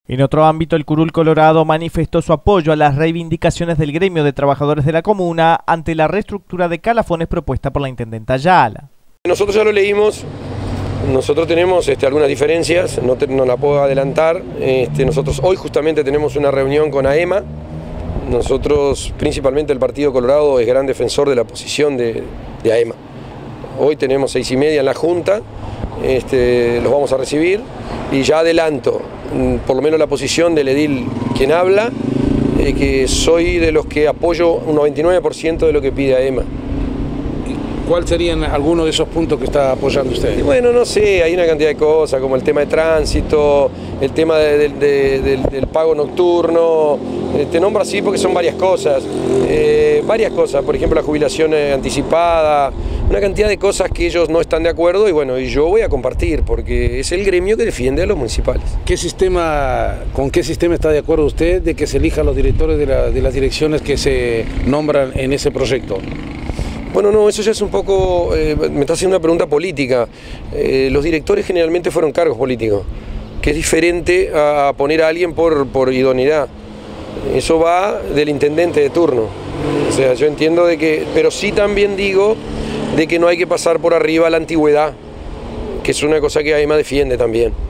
En otro ámbito, el Curul Colorado manifestó su apoyo a las reivindicaciones del gremio de trabajadores de la comuna ante la reestructura de calafones propuesta por la intendenta Ayala. Nosotros ya lo leímos, nosotros tenemos algunas diferencias, no la puedo adelantar. Nosotros hoy justamente tenemos una reunión con AEMA. Nosotros, principalmente el Partido Colorado, es gran defensor de la posición de AEMA. Hoy tenemos 6:30 en la Junta, los vamos a recibir y ya adelanto, por lo menos la posición del edil quien habla, que soy de los que apoyo un 99% de lo que pide AEMA. ¿Cuáles serían algunos de esos puntos que está apoyando usted? Y bueno, no sé, hay una cantidad de cosas, como el tema de tránsito, el tema del pago nocturno, te nombro así porque son varias cosas, por ejemplo la jubilación anticipada, una cantidad de cosas que ellos no están de acuerdo y bueno, y yo voy a compartir porque es el gremio que defiende a los municipales. ¿Con qué sistema está de acuerdo usted de que se elijan los directores de las direcciones que se nombran en ese proyecto? Bueno, no, eso ya es un poco, me está haciendo una pregunta política. Los directores generalmente fueron cargos políticos, que es diferente a poner a alguien por idoneidad. Eso va del intendente de turno. O sea, yo entiendo pero sí también digo de que no hay que pasar por arriba la antigüedad, que es una cosa que AEMA defiende también.